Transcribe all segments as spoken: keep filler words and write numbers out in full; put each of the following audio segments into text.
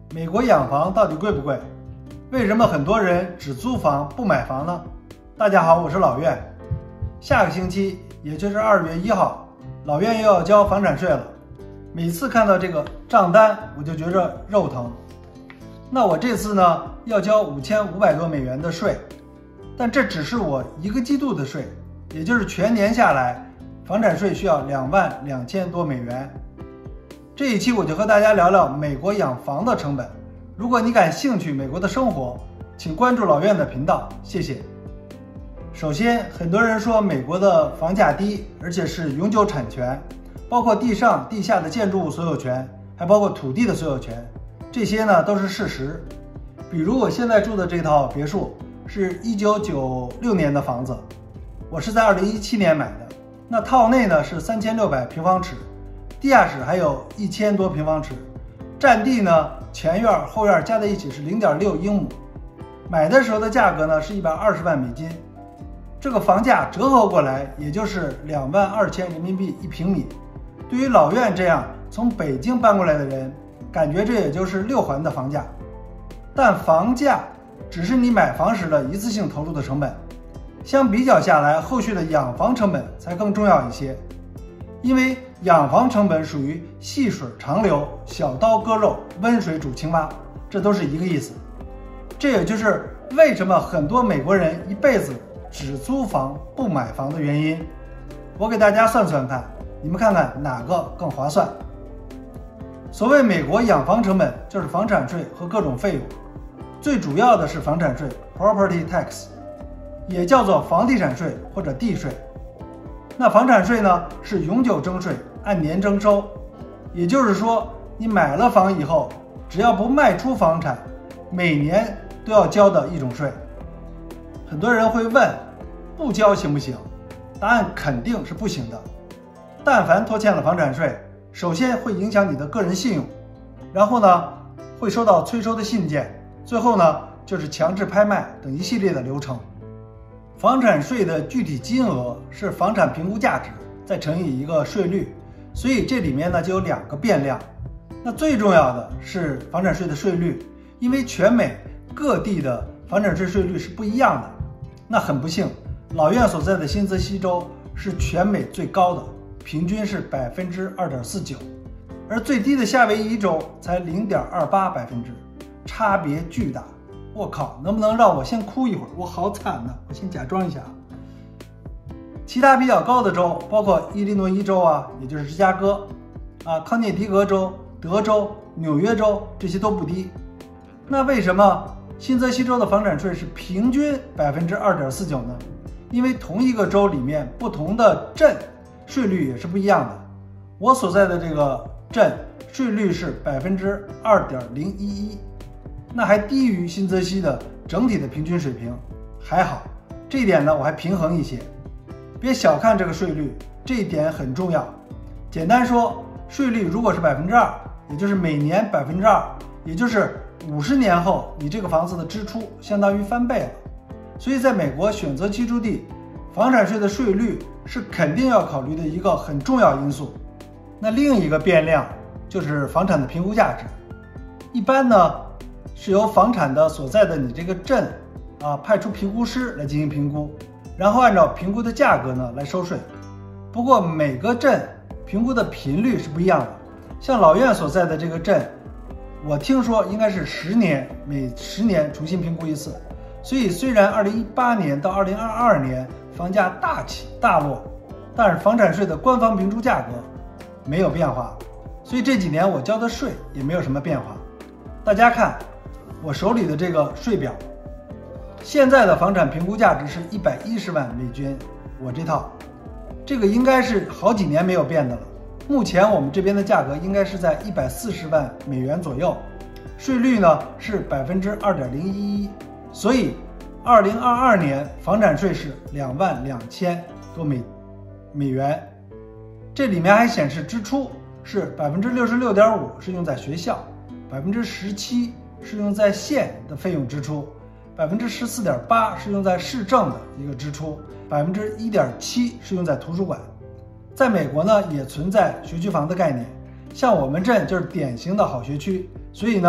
美国养房到底贵不贵？为什么很多人只租房不买房呢？大家好，我是老苑。下个星期，也就是二月一号，老苑又要交房产税了。每次看到这个账单，我就觉着肉疼。那我这次呢，要交五千五百多美元的税，但这只是我一个季度的税，也就是全年下来，房产税需要两万两千多美元。这一期我就和大家聊聊美国养房的成本。如果你感兴趣美国的生活，请关注老苑的频道，谢谢。首先，很多人说美国的房价低，而且是永久产权，包括地上地下的建筑物所有权，还包括土地的所有权，这些呢都是事实。比如我现在住的这套别墅是一九九六年的房子，我是在二零一七年买的。那套内呢是三千六百平方尺，地下室还有一千多平方尺，占地呢前院后院加在一起是 零点六英亩。买的时候的价格呢是一百二十万美金，这个房价折合过来也就是两万二千人民币一平米。对于老苑这样从北京搬过来的人，感觉这也就是六环的房价。但房价只是你买房时的一次性投入的成本，相比较下来，后续的养房成本才更重要一些。因为养房成本属于细水长流，小刀割肉，温水煮青蛙，这都是一个意思。这也就是为什么很多美国人一辈子只租房不买房的原因。我给大家算算看，你们看看哪个更划算。所谓美国养房成本，就是房产税和各种费用，最主要的是房产税 property tax， 也叫做房地产税或者地税。那房产税呢是永久征税，按年征收，也就是说你买了房以后，只要不卖出房产，每年都要交的一种税。很多人会问，不交行不行？答案肯定是不行的。但凡拖欠了房产税，首先会影响你的个人信用，然后呢会收到催收的信件，最后呢就是强制拍卖等一系列的流程。房产税的具体金额是房产评估价值再乘以一个税率，所以这里面呢就有两个变量。那最重要的是房产税的税率，因为全美各地的房产税税率是不一样的。那很不幸，老苑所在的新泽西州是全美最高的，平均是 百分之二点四九， 而最低的夏威夷州才 零点二八百分之， 差别巨大。我靠，能不能让我先哭一会儿？我好惨呐！我先假装一下。其他比较高的州包括伊利诺伊州啊，也就是芝加哥啊，康涅狄格州、德州、纽约州，这些都不低。那为什么新泽西州的房产税是平均 百分之二点四九 呢？因为同一个州里面不同的镇税率也是不一样的。我所在的这个镇税率是 百分之二点零一一，那还低于新泽西的整体的平均水平。还好，这一点呢我还平衡一些。别小看这个税率，这一点很重要。简单说，税率如果是 百分之二， 也就是每年 百分之二， 也就是五十年后你这个房子的支出相当于翻倍了。所以在美国选择居住地，房产税的税率是肯定要考虑的一个很重要因素。那另一个变量就是房产的评估价值，一般呢是由房产的所在的你这个镇啊派出评估师来进行评估，然后按照评估的价格呢来收税。不过每个镇评估的频率是不一样的，像老苑所在的这个镇，我听说应该是十年，每十年重新评估一次。所以虽然二零一八年到二零二二年房价大起大落，但是房产税的官方评估价格没有变化，所以这几年我交的税也没有什么变化。大家看我手里的这个税表，现在的房产评估价值是一百一十万美金，我这套，这个应该是好几年没有变的了。目前我们这边的价格应该是在一百四十万美元左右，税率呢是 百分之二点零一一，所以二零二二年房产税是两万两千多美美元。这里面还显示支出是 百分之六十六点五 是用在学校， 百分之十七 是用在县的费用支出， 百分之十四点八 是用在市政的一个支出， 百分之一点七 是用在图书馆。在美国呢也存在学区房的概念，像我们镇就是典型的好学区，所以呢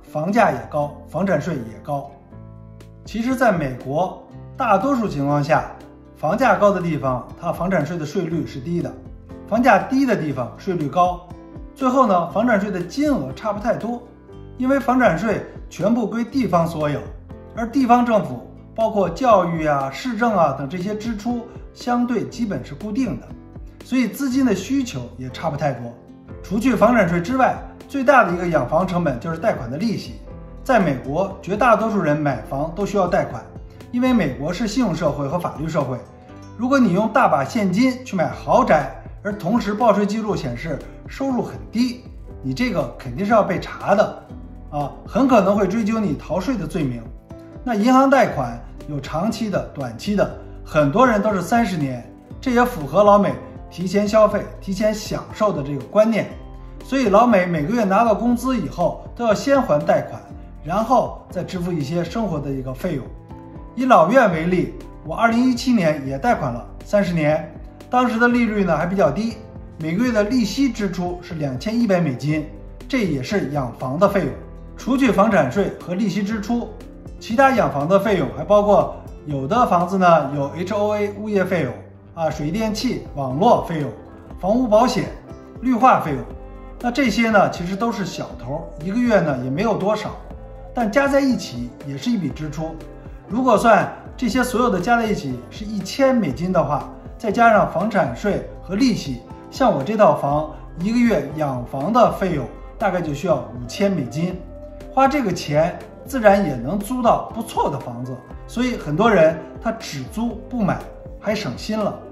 房价也高，房产税也高。其实在美国，大多数情况下，房价高的地方，它房产税的税率是低的，房价低的地方税率高。最后呢，房产税的金额差不太多，因为房产税全部归地方所有，而地方政府包括教育啊、市政啊等这些支出相对基本是固定的，所以资金的需求也差不太多。除去房产税之外，最大的一个养房成本就是贷款的利息。在美国，绝大多数人买房都需要贷款，因为美国是信用社会和法律社会。如果你用大把现金去买豪宅，而同时报税记录显示收入很低，你这个肯定是要被查的啊，很可能会追究你逃税的罪名。那银行贷款有长期的、短期的，很多人都是三十年，这也符合老美提前消费、提前享受的这个观念。所以老美每个月拿到工资以后，都要先还贷款，然后再支付一些生活的一个费用。以老院为例，我二零一七年也贷款了三十年，当时的利率呢还比较低，每个月的利息支出是两千一百美金，这也是养房的费用。除去房产税和利息支出，其他养房的费用还包括有的房子呢有 H O A 物业费用啊、水电气、网络费用、房屋保险、绿化费用。那这些呢其实都是小头，一个月呢也没有多少，但加在一起也是一笔支出。如果算这些所有的加在一起是一千美金的话，再加上房产税和利息，像我这套房一个月养房的费用大概就需要五千美金，花这个钱自然也能租到不错的房子。所以很多人他只租不买，还省心了。